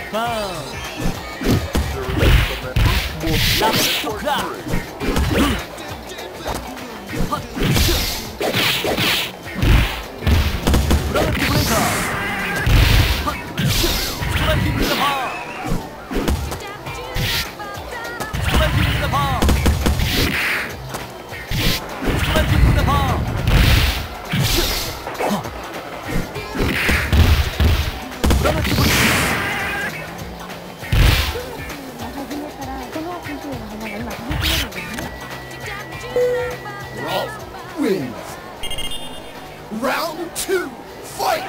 Wins. Round 2, fight!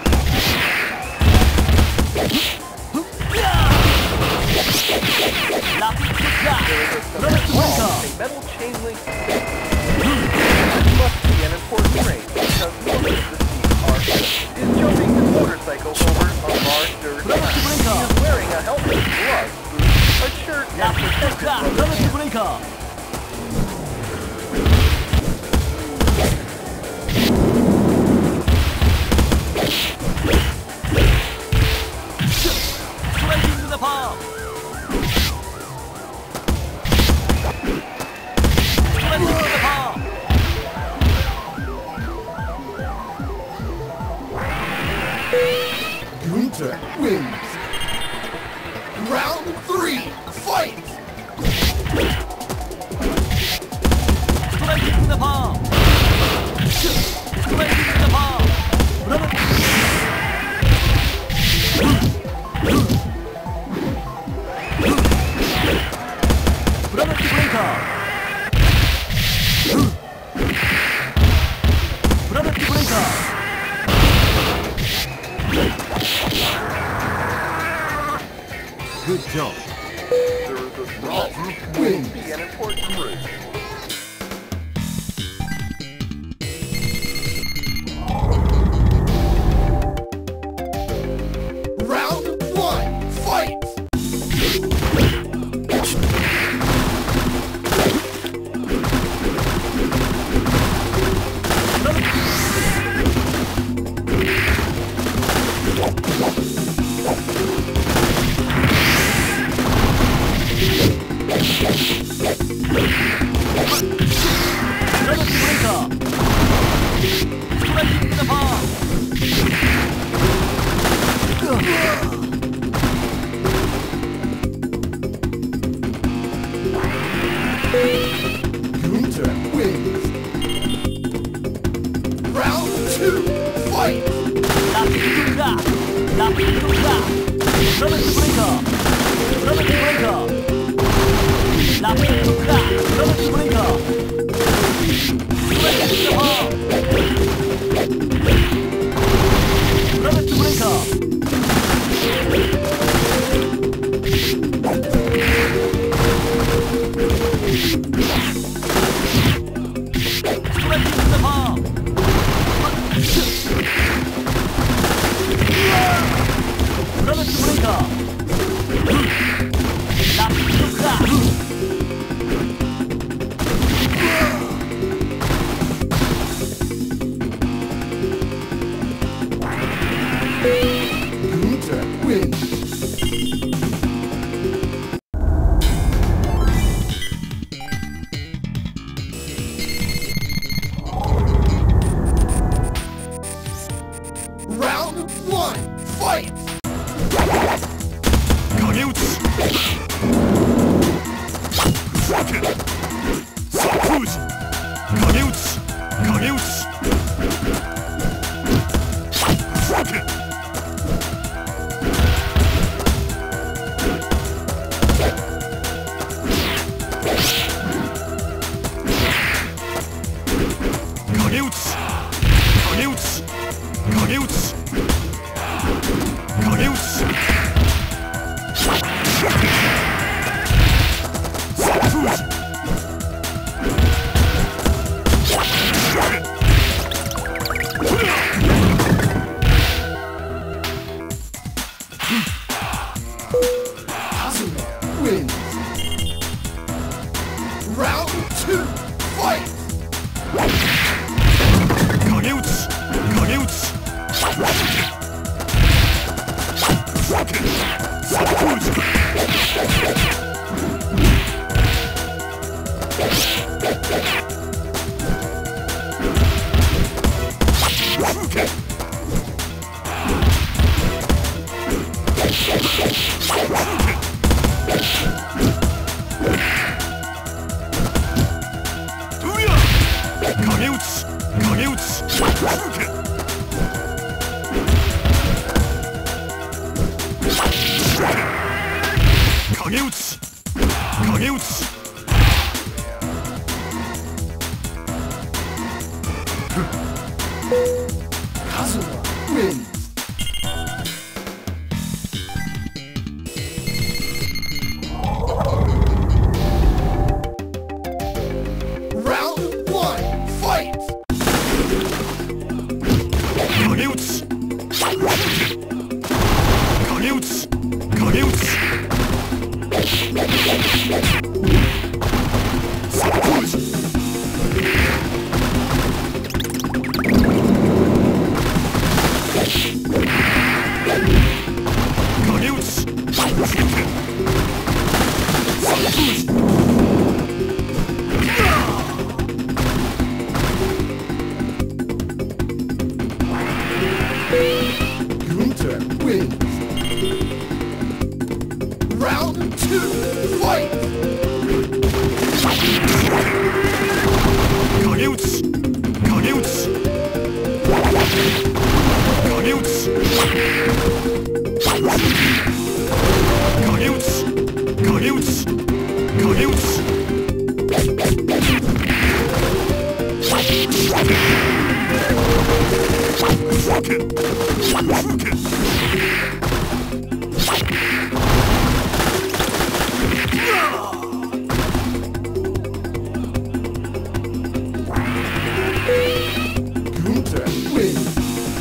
A metal chain link must be an important trait because most of the steeds is jumping his motorcycle over a large dirt track. He is wearing a helmet, gloves, boots, a shirt, and protective rubber. Gunther wins. Round 3, fight! Striking the palm. Striking the palm. Good job. There is a small Wins. be an important route. Round 1, fight! Gunther wins. Round 2, fight! Gunther wins. Round 1, fight! Kazuma wins. Round 2, fight! Kazuma wins. Round 1, fight! Gunter wins. Round 2, fight! Gunter wins.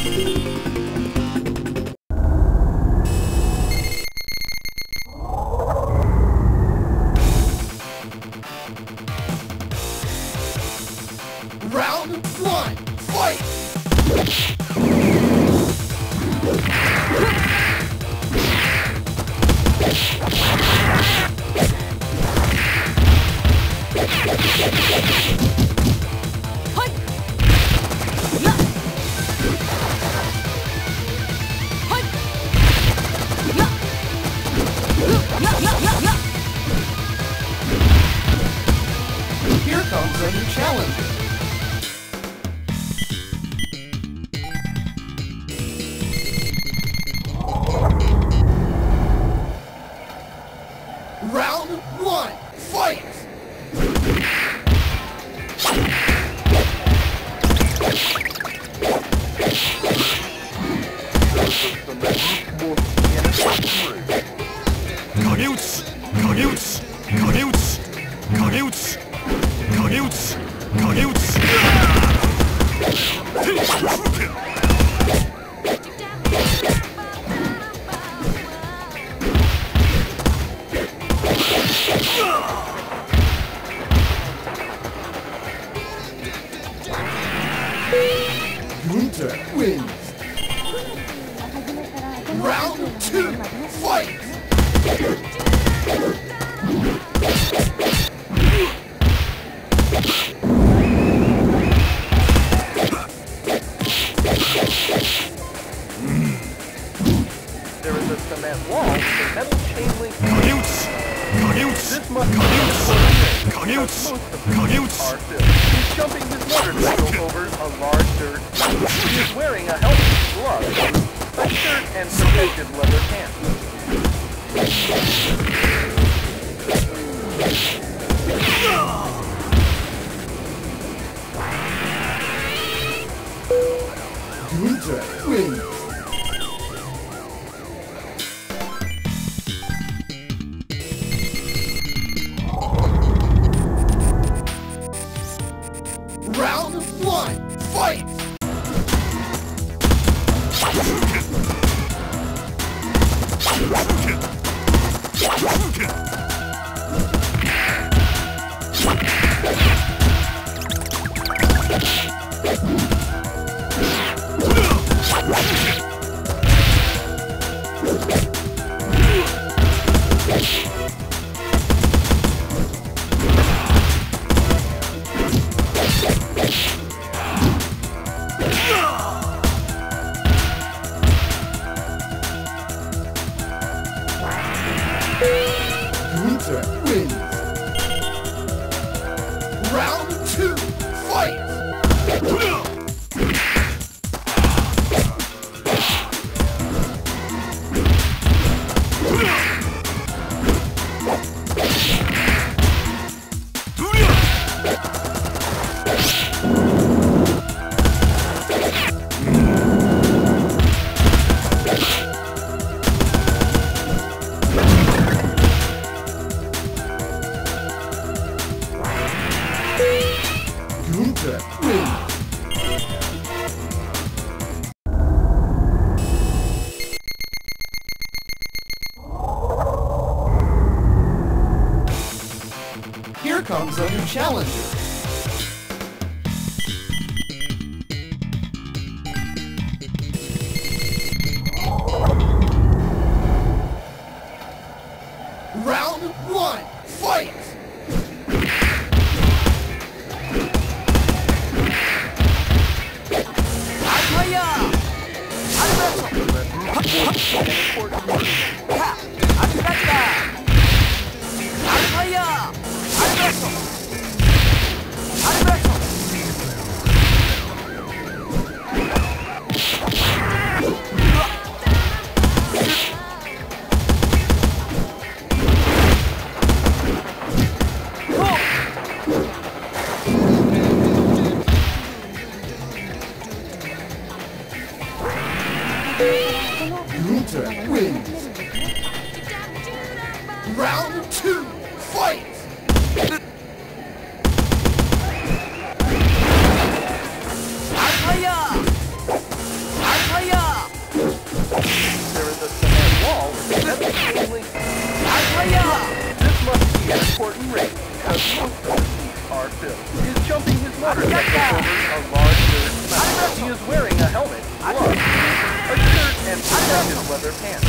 Round 1, fight! Here comes a new challenger. Round 1, fight! Gunter wins. Round 2, fight! There is a cement wall with a metal chain link. This must be most of the are filled. He's jumping his motorcycle over a large dirt. He is wearing a helmet, gloves, a shirt, and protective leather pants. Gunter wins. Round 1, fight! Gunther wins. Round 2, fight! Gunther wins. Here comes a new challenger. Round 1, fight! Gunther wins. Round 2, fight! There is a cement wall with a chain link. This must be an important race because most of the seats are filled. He is jumping his motorcycle over a large dirt mountain. He is wearing a helmet, gloves, a shirt, and protective leather pants.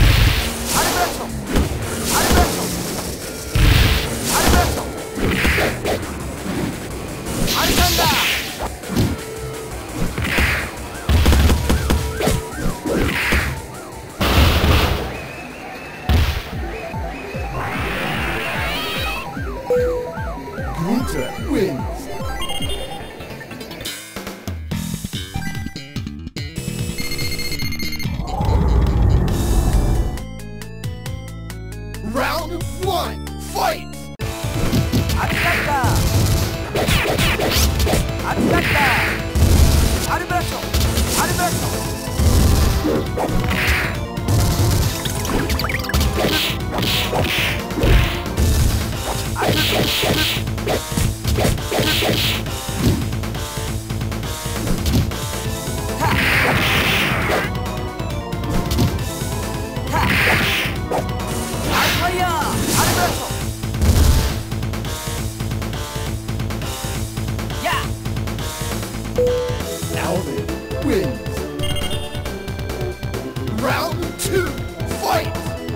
Gunther wins. Round 1, fight! Alvin wins. Round 2, fight!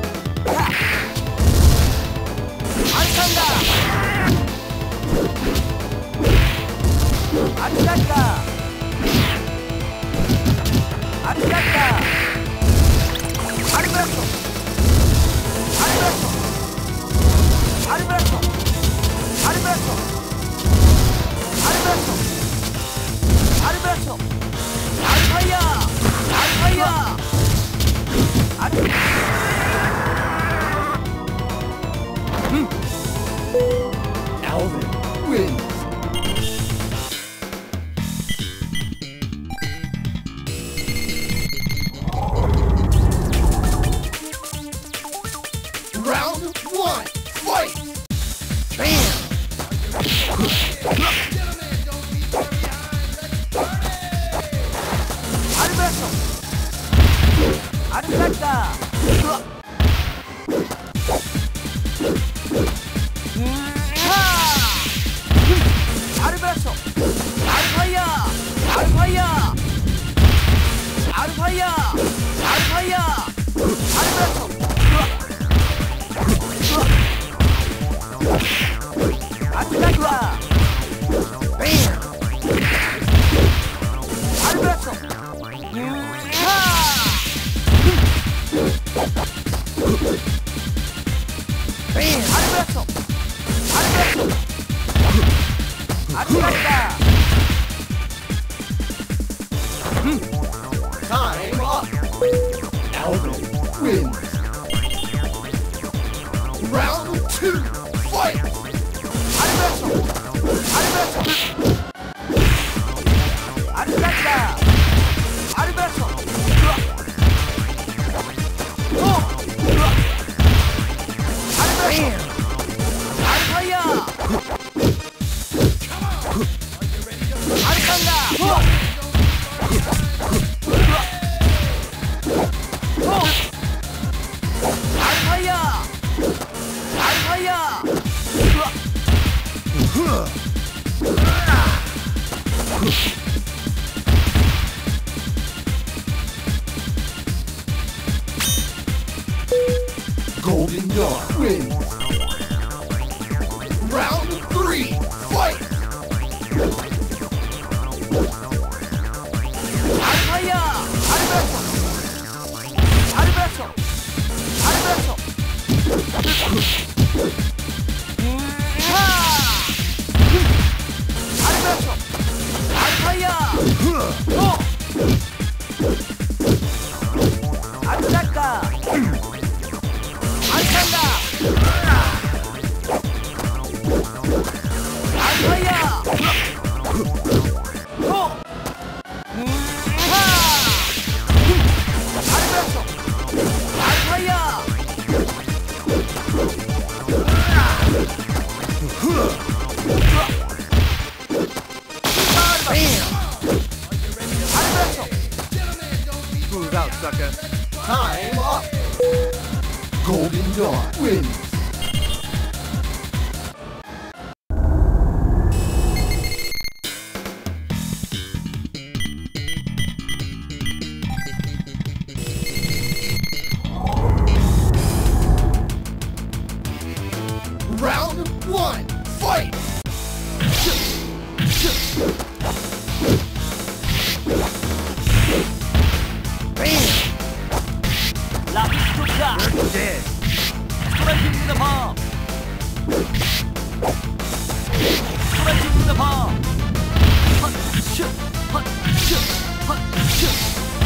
Alvin wins. Round 1, fight! Bam! 아르베라토 아르베라토 아르베라토 Time up! Alvin wins! Round 2, fight! 아르베라토 아르베라토 아르베라토 아르베라토 Golden Dawn wins! Round 3, fight! Smooth out, sucker. Time up! Golden Dawn wins! Round 1, fight! You're dead. Striking the palm. Striking the palm. Hut, shoot, hut, shoot, hut, shoot.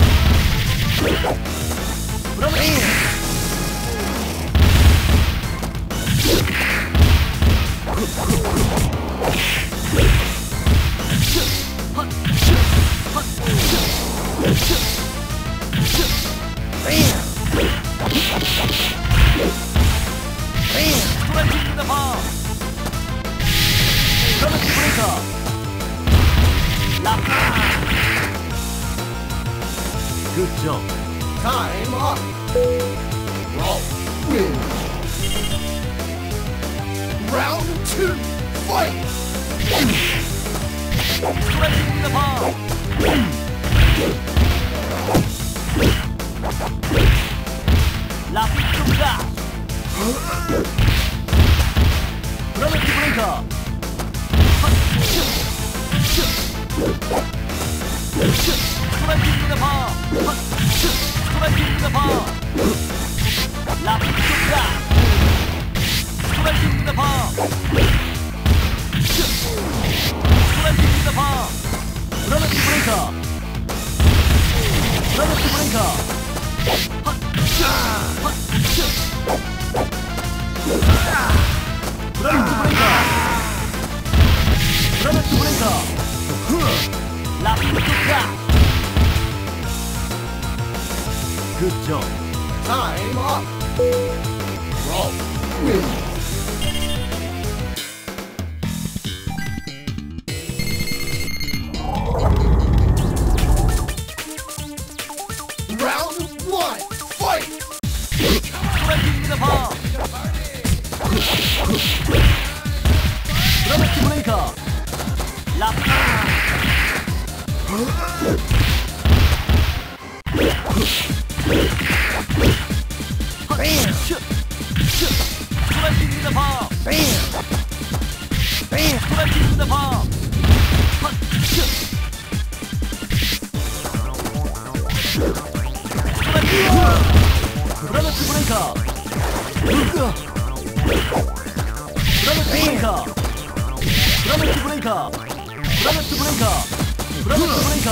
Striking the palm. Stomach breaker. Good job. Time up! Raw wins! Round 2, fight! Striking the palm. Lapis Tuga. Gravity breaker. Striking the palm. Striking the palm. Lapis Tuga. Striking the palm. Striking the palm. Gravity breaker. Gravity breaker. Gravity breaker. Lapis Tuga. Good job. Time up! Raw wins! Round 1, fight! Striking the palm. Gravity breaker. Bam! Striking the palm. Bam! Bam! Striking the palm. Gravity breaker. 브레이커 브라메트 브레이커 브라메트 브레이커 브라메트 브레이커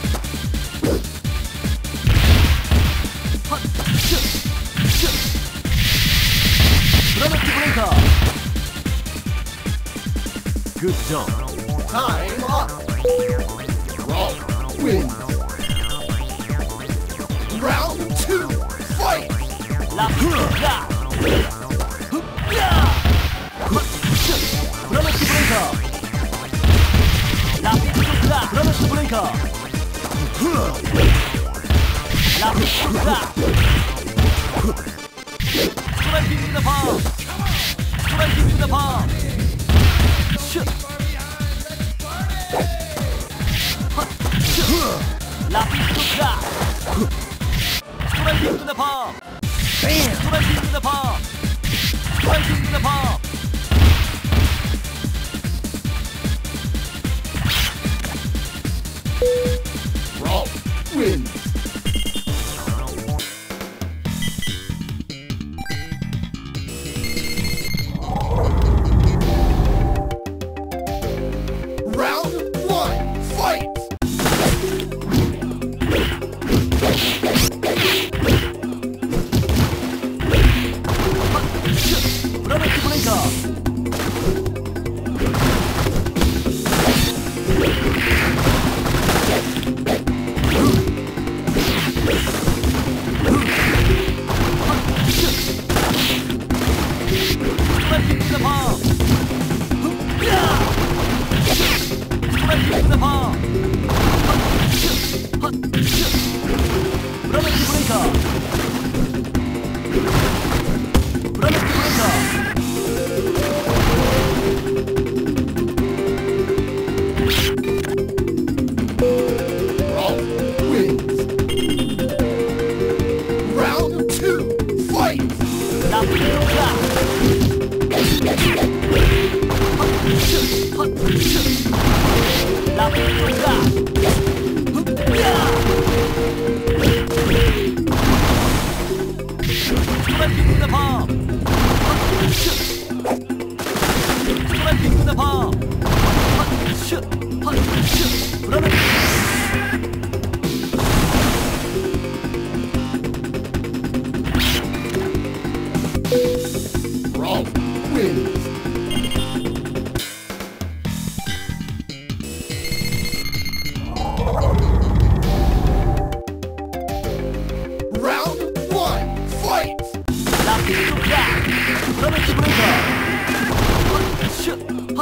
브라메트 브레이커 Good job. Time up. Brawl wins. Round 2, fight! 라프가 브라메트 브레이커 라프가 브라메트 브레이커 라프가 스트라이킹 인 더 palm 스트라이킹 인 더 palm 슛 라프가 스트라이킹 인 더 palm 스트라이킹 인 더 palm 스트라이킹 인 더 palm Brawl wins. Round 1, fight! 브라메트 브레이커 스트라이킹 인 더 palm 스트라이킹 인 더 palm 브라메트 브레이커 브라메트 브레이커 Brawl wins. Round 2, fight! 라프가 스트라이킹 인 더 palm 스트라이킹 인 더 palm 슛 브라메트 Brawl wins. Round 1, fight! 라프가 브라메트 브레이커 슛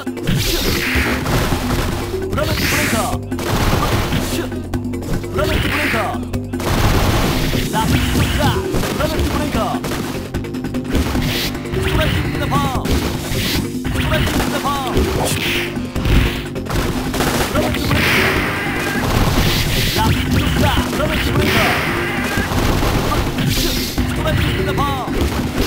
브라메트 브레이커 슛 브라메트 브레이커 라프가 브라메트 브레이커 스트라이킹 인 더 palm 스트라이킹 인 더 palm 브라메트 브레이커 라프가 브라메트 브레이커 스트라이킹 인 더 palm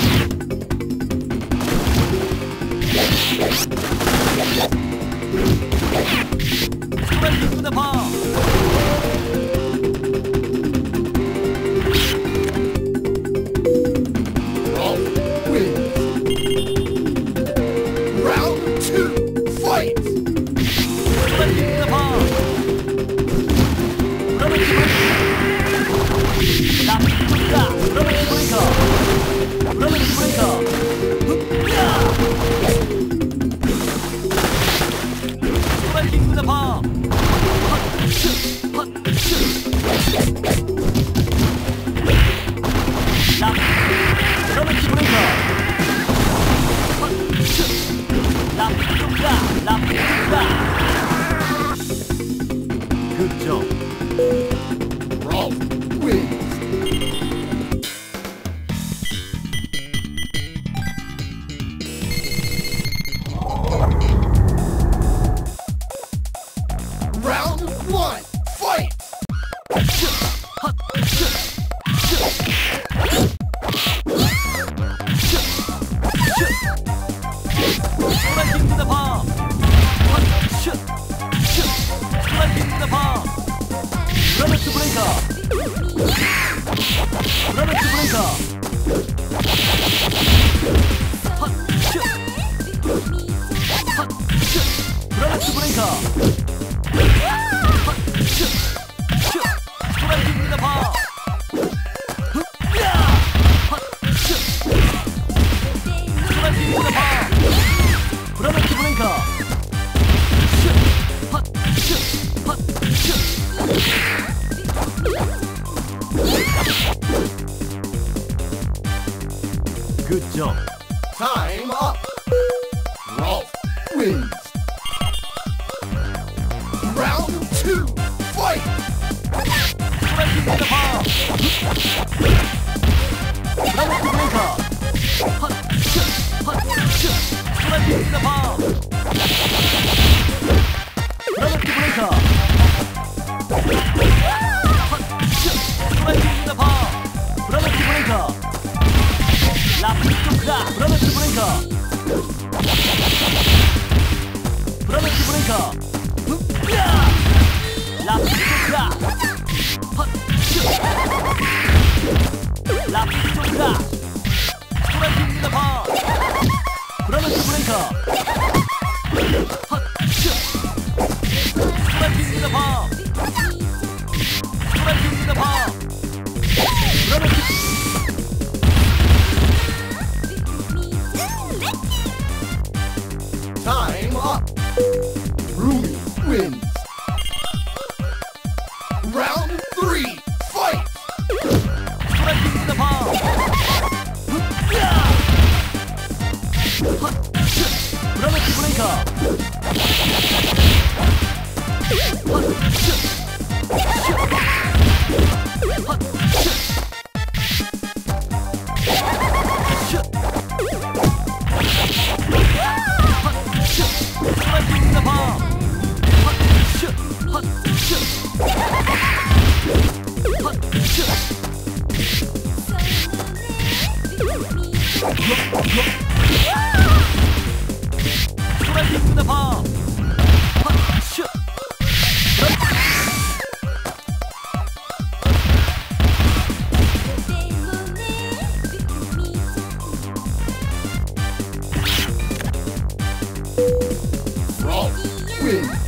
스트라이킹 인 더 palm Brawl wins. Good job. Time up. Ralph wins. Round 2, fight! striking with the palm. Dramatic breaker. Hut, shut, striking with the palm. Dramatic breaker. Hut, shut, striking with the palm. Dramatic breaker. Rapid crack. Dramatic breaker. Dramatic breaker. Rapid crack. Hut, shut. Rapid crack. Striking with the palm. Dramatic breaker. Hut, shut. Striking with the palm. Striking with the palm. Dramatic. Time up. Rumi wins. Round 3, fight! Striking with the palm. Hut, shut. Dramatic breaker. Hut, shut. Hut, shut. Shut. Hut, shut. Striking with the palm. Hut, shut. Hut, shut. Hut, shut. Striking with the palm. Hut, shut. Ralph wins.